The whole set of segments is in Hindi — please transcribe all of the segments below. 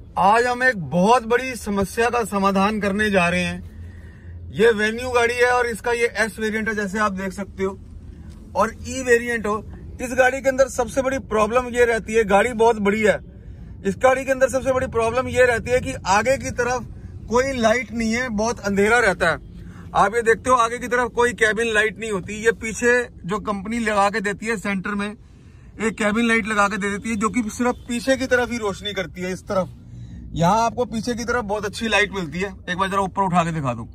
आज हम एक बहुत बड़ी समस्या का समाधान करने जा रहे हैं। ये वेन्यू गाड़ी है और इसका ये एस वेरिएंट है, जैसे आप देख सकते हो, और ई वेरिएंट हो। इस गाड़ी के अंदर सबसे बड़ी प्रॉब्लम ये रहती है, गाड़ी बहुत बड़ी है, इस गाड़ी के अंदर सबसे बड़ी प्रॉब्लम ये रहती है कि आगे की तरफ कोई लाइट नहीं है, बहुत अंधेरा रहता है। आप ये देखते हो आगे की तरफ कोई कैबिन लाइट नहीं होती। ये पीछे जो कंपनी लगा के देती है, सेंटर में एक कैबिन लाइट लगा के दे देती है, जो कि सिर्फ पीछे की तरफ ही रोशनी करती है। इस तरफ यहाँ आपको पीछे की तरफ बहुत अच्छी लाइट मिलती है। एक बार जरा ऊपर उठा के दिखा दूं,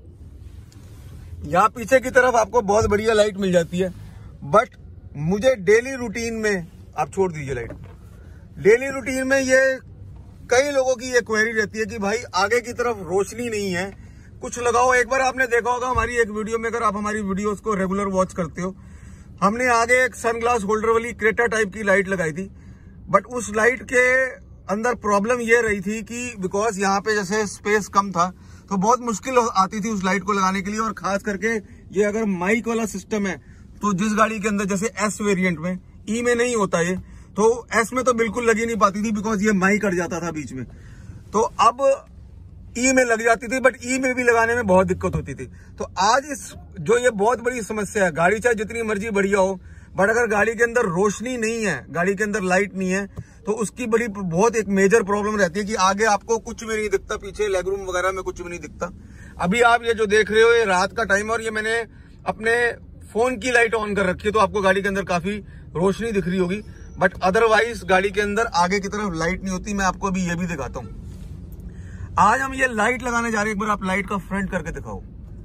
यहाँ पीछे की तरफ आपको बहुत बढ़िया लाइट मिल जाती है। बट मुझे डेली रूटीन में, आप छोड़ दीजिए लाइट, डेली रूटीन में ये कई लोगों की ये क्वेरी रहती है कि भाई आगे की तरफ रोशनी नहीं है, कुछ लगाओ। एक बार आपने देखा होगा हमारी एक वीडियो में, अगर आप हमारी वीडियोस को रेगुलर वॉच करते हो, हमने आगे एक सनग्लास होल्डर वाली क्रेटा टाइप की लाइट लगाई थी। बट उस लाइट के अंदर प्रॉब्लम ये रही थी कि बिकॉज यहाँ पे जैसे स्पेस कम था तो बहुत मुश्किल आती थी उस लाइट को लगाने के लिए। और खास करके ये अगर माइक वाला सिस्टम है तो जिस गाड़ी के अंदर जैसे एस वेरिएंट में, ई में नहीं होता ये, तो एस में तो बिल्कुल लगी नहीं पाती थी बिकॉज ये माइक कट जाता था बीच में। तो अब ई में लग जाती थी, बट ई में भी लगाने में बहुत दिक्कत होती थी। तो आज इस जो ये बहुत बड़ी समस्या है, गाड़ी चाहे जितनी मर्जी बढ़िया हो, बट अगर गाड़ी के अंदर रोशनी नहीं है, गाड़ी के अंदर लाइट नहीं है, तो उसकी बड़ी बहुत एक मेजर प्रॉब्लम रहती है कि आगे आपको कुछ भी नहीं दिखता, पीछे लेग रूम वगैरह में कुछ भी नहीं दिखता। अभी आप ये जो देख रहे हो, ये रात का टाइम है और ये मैंने अपने फोन की लाइट ऑन कर रखी है, तो आपको गाड़ी के अंदर काफी रोशनी दिख रही होगी। बट अदरवाइज गाड़ी के अंदर आगे की तरफ लाइट नहीं होती। मैं आपको अभी ये भी दिखाता हूँ। आज हम ये लाइट लगाने जा रहे हैं। एक बार आप लाइट का फ्रंट करके दिखाओ।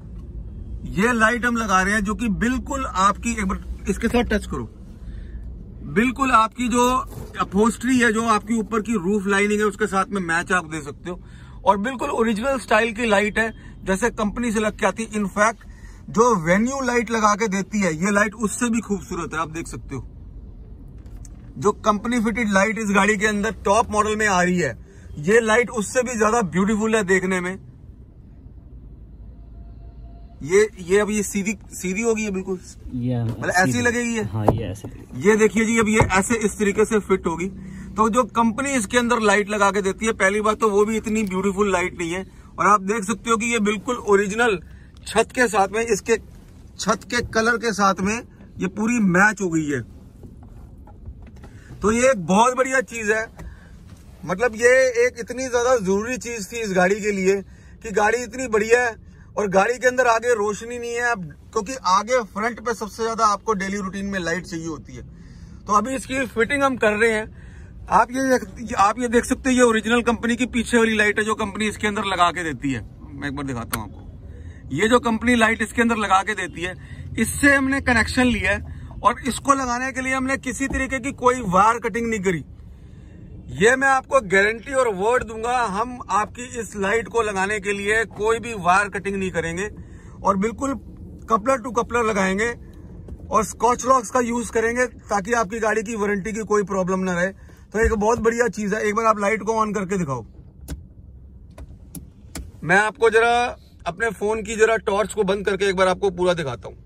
ये लाइट हम लगा रहे हैं जो कि बिल्कुल आपकी, एक बार इसके साथ टच करो, बिल्कुल आपकी जो अपहोल्स्ट्री है, जो आपकी ऊपर की रूफ लाइनिंग है, उसके साथ में मैच आप दे सकते हो। और बिल्कुल ओरिजिनल स्टाइल की लाइट है, जैसे कंपनी से लग के आती है। इनफैक्ट जो वेन्यू लाइट लगा के देती है, ये लाइट उससे भी खूबसूरत है। आप देख सकते हो जो कंपनी फिटेड लाइट इस गाड़ी के अंदर टॉप मॉडल में आ रही है, ये लाइट उससे भी ज्यादा ब्यूटीफुल है देखने में। ये अब ये सीधी होगी, ये बिल्कुल मतलब ऐसी लगेगी ये। हाँ, ये ऐसे। ये देखिए जी, अब ये ऐसे इस तरीके से फिट होगी। तो जो कंपनी इसके अंदर लाइट लगा के देती है, पहली बात तो वो भी इतनी ब्यूटीफुल लाइट नहीं है। और आप देख सकते हो कि ये बिल्कुल ओरिजिनल छत के साथ में, इसके छत के कलर के साथ में ये पूरी मैच हो गई है। तो ये एक बहुत बढ़िया चीज है। मतलब ये एक इतनी ज्यादा जरूरी चीज थी इस गाड़ी के लिए कि गाड़ी इतनी बढ़िया है और गाड़ी के अंदर आगे रोशनी नहीं है। अब क्योंकि आगे फ्रंट पे सबसे ज्यादा आपको डेली रूटीन में लाइट चाहिए होती है। तो अभी इसकी फिटिंग हम कर रहे हैं। आप ये देख सकते हो, ये ओरिजिनल कंपनी की पीछे वाली लाइट है जो कंपनी इसके अंदर लगा के देती है। मैं एक बार दिखाता हूं आपको। ये जो कंपनी लाइट इसके अंदर लगा के देती है, इससे हमने कनेक्शन लिया है और इसको लगाने के लिए हमने किसी तरीके की कोई वायर कटिंग नहीं करी। ये मैं आपको गारंटी और वर्ड दूंगा, हम आपकी इस लाइट को लगाने के लिए कोई भी वायर कटिंग नहीं करेंगे और बिल्कुल कपलर टू कपलर लगाएंगे और स्कॉच लॉक्स का यूज करेंगे ताकि आपकी गाड़ी की वारंटी की कोई प्रॉब्लम ना रहे। तो एक बहुत बढ़िया चीज है। एक बार आप लाइट को ऑन करके दिखाओ। मैं आपको जरा अपने फोन की जरा टॉर्च को बंद करके एक बार आपको पूरा दिखाता हूं।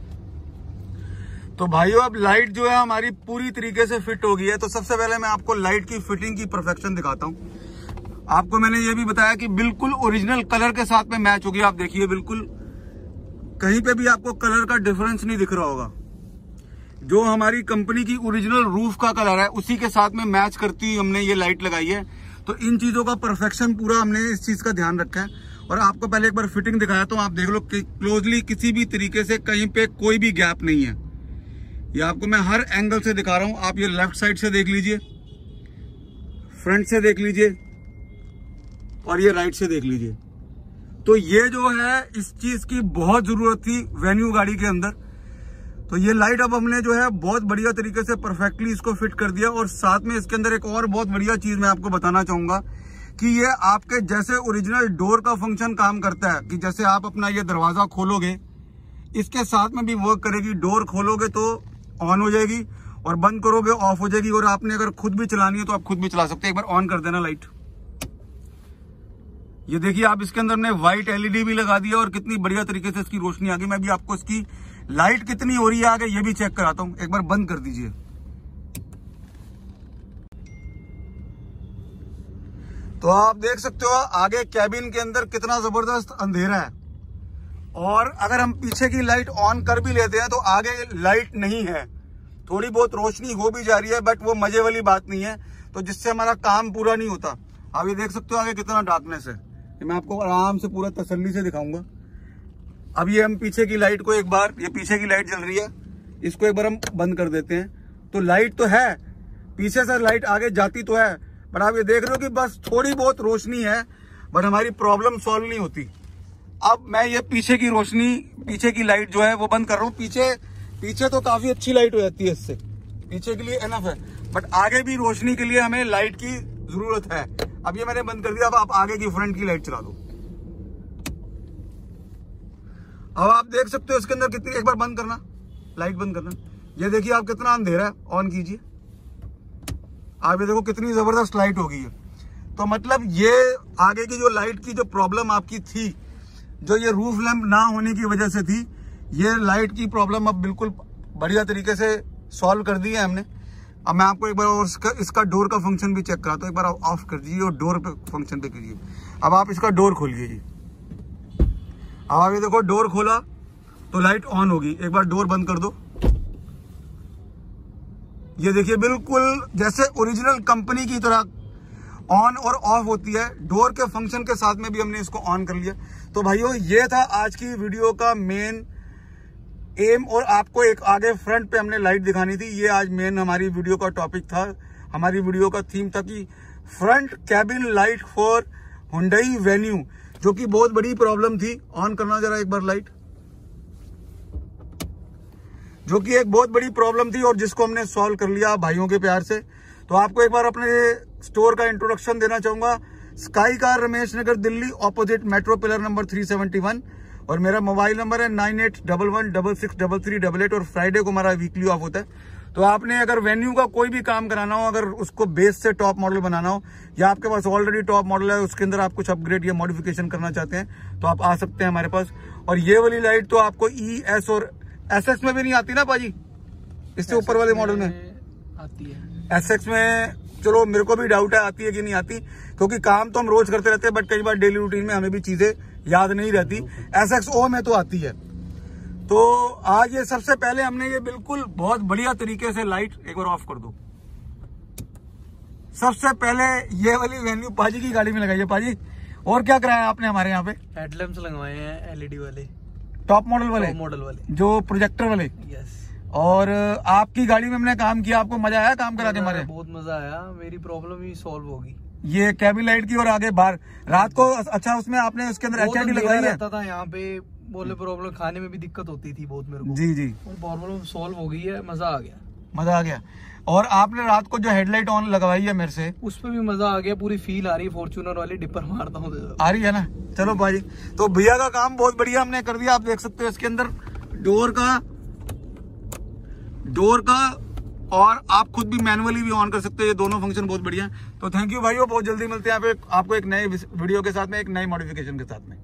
तो भाइयों, अब लाइट जो है हमारी पूरी तरीके से फिट हो गई है। तो सबसे पहले मैं आपको लाइट की फिटिंग की परफेक्शन दिखाता हूं। आपको मैंने ये भी बताया कि बिल्कुल ओरिजिनल कलर के साथ में मैच होगी। आप देखिए, बिल्कुल कहीं पे भी आपको कलर का डिफरेंस नहीं दिख रहा होगा। जो हमारी कंपनी की ओरिजिनल रूफ का कलर है उसी के साथ में मैच करती हुई हमने ये लाइट लगाई है। तो इन चीजों का परफेक्शन पूरा हमने इस चीज का ध्यान रखा है। और आपको पहले एक बार फिटिंग दिखाया तो आप देख लो क्लोजली, किसी भी तरीके से कहीं पे कोई भी गैप नहीं है। ये आपको मैं हर एंगल से दिखा रहा हूं। आप ये लेफ्ट साइड से देख लीजिए, फ्रंट से देख लीजिए और ये राइट से देख लीजिए। तो ये जो है इस चीज की बहुत जरूरत थी वेन्यू गाड़ी के अंदर। तो ये लाइट अब हमने जो है बहुत बढ़िया तरीके से परफेक्टली इसको फिट कर दिया। और साथ में इसके अंदर एक और बहुत बढ़िया चीज मैं आपको बताना चाहूंगा कि ये आपके जैसे ओरिजिनल डोर का फंक्शन काम करता है कि जैसे आप अपना ये दरवाजा खोलोगे, इसके साथ में भी वर्क करेगी। डोर खोलोगे तो ऑन हो जाएगी और बंद करोगे ऑफ हो जाएगी। और आपने अगर खुद भी चलानी है तो आप खुद भी चला सकते हैं। एक बार ऑन कर देना लाइट। ये देखिए, आप इसके अंदर ने व्हाइट एलईडी भी लगा दिया और कितनी बढ़िया तरीके से इसकी रोशनी आ गई। मैं भी आपको इसकी लाइट कितनी हो रही है आगे ये भी चेक कराता हूं। एक बार बंद कर दीजिए। तो आप देख सकते हो आगे कैबिन के अंदर कितना जबरदस्त अंधेरा है, और अगर हम पीछे की लाइट ऑन कर भी लेते हैं तो आगे लाइट नहीं है, थोड़ी बहुत रोशनी हो भी जा रही है, बट वो मजे वाली बात नहीं है, तो जिससे हमारा काम पूरा नहीं होता। आप ये देख सकते हो आगे कितना डार्कनेस है, मैं आपको आराम से पूरा तसल्ली से दिखाऊंगा। अब ये हम पीछे की लाइट को एक बार, ये पीछे की लाइट जल रही है, इसको एक बार हम बंद कर देते हैं, तो लाइट तो है, पीछे से लाइट आगे जाती तो है, बट आप ये देख रहे हो कि बस थोड़ी बहुत रोशनी है, बट हमारी प्रॉब्लम सॉल्व नहीं होती। अब मैं ये पीछे की रोशनी, पीछे की लाइट जो है वो बंद कर रहा हूँ। पीछे तो काफी अच्छी लाइट हो जाती है, इससे पीछे के लिए एनफ है, बट आगे भी रोशनी के लिए हमें लाइट की जरूरत है। अब ये मैंने बंद कर दिया, अब आप आगे की फ्रंट की लाइट चला दो। अब आप देख सकते हो इसके अंदर कितनी, एक बार बंद करना, लाइट बंद करना, ये देखिए आप कितना अंधेरा है, ऑन कीजिए, आप ये देखो कितनी जबरदस्त लाइट हो गई है। तो मतलब ये आगे की जो लाइट की जो प्रॉब्लम आपकी थी, जो ये रूफ लैंप ना होने की वजह से थी, ये लाइट की प्रॉब्लम अब बिल्कुल बढ़िया तरीके से सॉल्व कर दी है हमने। अब मैं आपको एक बार और इसका डोर का फंक्शन भी चेक कराता हूँ, एक बार आप ऑफ कर दीजिए और डोर पे फंक्शन पे करिए। अब आप इसका डोर खोलिए जी, अब आप ये देखो डोर खोला तो लाइट ऑन होगी, एक बार डोर बंद कर दो, ये देखिए बिल्कुल जैसे ओरिजिनल कंपनी की तरह ऑन और ऑफ होती है। डोर के फंक्शन के साथ में भी हमने इसको ऑन कर लिया। तो भाइयों ये था आज की वीडियो का मेन एम, और आपको एक आगे फ्रंट पे हमने लाइट दिखानी थी, ये आज मेन हमारी वीडियो का टॉपिक था, हमारी वीडियो का थीम था कि front cabin light for Hyundai Venue, जो कि बहुत बड़ी प्रॉब्लम थी। ऑन करना जरा एक बार लाइट, जो कि एक बहुत बड़ी प्रॉब्लम थी और जिसको हमने सॉल्व कर लिया भाइयों के प्यार से। तो आपको एक बार अपने स्टोर का इंट्रोडक्शन देना चाहूंगा। Sky car Ramesh Nagar Delhi, opposite metro pillar number 371, और मेरा मोबाइल नंबर है 9811663388, और फ्राइडे को हमारा वीकली ऑफ होता है। तो आपने अगर वेन्यू का कोई भी काम कराना हो, अगर उसको बेस से टॉप मॉडल बनाना हो, या आपके पास ऑलरेडी टॉप मॉडल है उसके अंदर आप कुछ अपग्रेड या मॉडिफिकेशन करना चाहते हैं, तो आप आ सकते हैं हमारे पास। और ये वाली लाइट तो आपको ई, एस और एसएक्स में भी नहीं आती ना पाजी, इससे ऊपर वाले मॉडल में आती है। एसएक्स में चलो मेरे को भी डाउट है आती है कि नहीं आती, क्योंकि काम तो हम रोज करते रहते हैं, बट कई बार डेली रूटीन में हमें भी चीजें याद नहीं रहती। एसएक्सओ में तो आती है। तो आज ये सबसे पहले हमने ये बिल्कुल बहुत बढ़िया तरीके से लाइट एक बार ऑफ कर दो। सबसे पहले ये वाली वेन्यू पाजी की गाड़ी में लगाई है। पाजी और क्या कराया आपने हमारे यहाँ पे? हेडलैम्प्स लगवाए हैं एलईडी वाले, टॉप मॉडल वाले, जो प्रोजेक्टर वाले। यस। और आपकी गाड़ी में हमने काम किया, आपको मजा आया काम करा के? हमारे बहुत मजा आया, मेरी प्रॉब्लम ही सॉल्व होगी। ये कैबिन लाइट की, और आगे बाहर रात को अच्छा उसमें आपने उसके अंदर एचआईडी लगवाई है? था यहाँ पे बोले प्रॉब्लम, खाने में भी दिक्कत होती थी बहुत मेरे को। जी जी, और प्रॉब्लम सॉल्व हो गई है, मजा आ गया, मजा आ गया। और आपने रात को जो हेडलाइट ऑन लगवाई है मेरे से, उस पर भी मजा आ गया, पूरी फील आ रही है फॉर्च्यूनर वाली, डिपर मारता हूँ आ रही है ना। चलो भाई, तो भैया का काम बहुत बढ़िया हमने कर दिया। आप देख सकते हो इसके अंदर डोर का और आप खुद भी मैनुअली भी ऑन कर सकते हो, ये दोनों फंक्शन बहुत बढ़िया है। तो थैंक यू भाइयों, बहुत जल्दी मिलते हैं आपको एक नए वीडियो के साथ में, एक नई मॉडिफिकेशन के साथ में।